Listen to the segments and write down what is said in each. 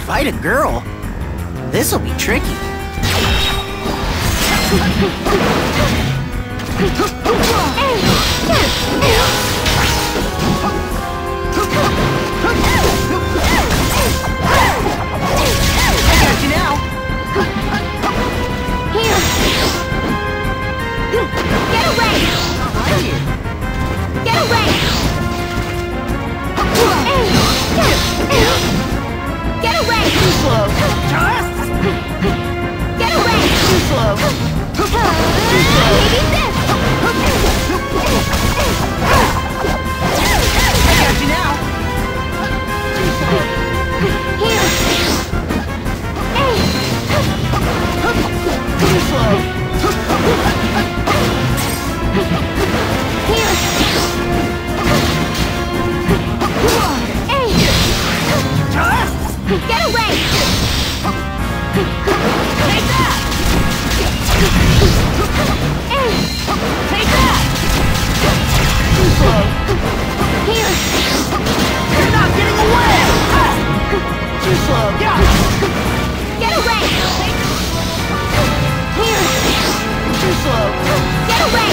Fight a girl? This'll be tricky. I got you now. Here. Get away. Get away. Get away. Too slow. Get away. Too slow. Too slow. Maybe this. I got you now. Too slow. Here. Too slow. Here. Get away! Take that! Take that! Too slow. Here. You're not getting away! Too slow. Get away! Here. Too slow. Get away!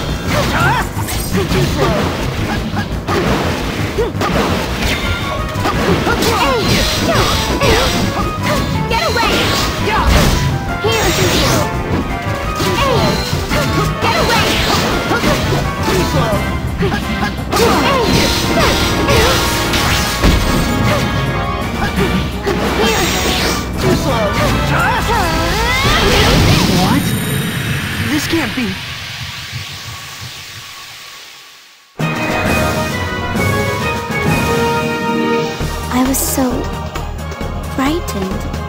Too slow. Get away! Here. Too slow. Get away! Too slow. Here. Too slow. What? This can't be. I was so frightened.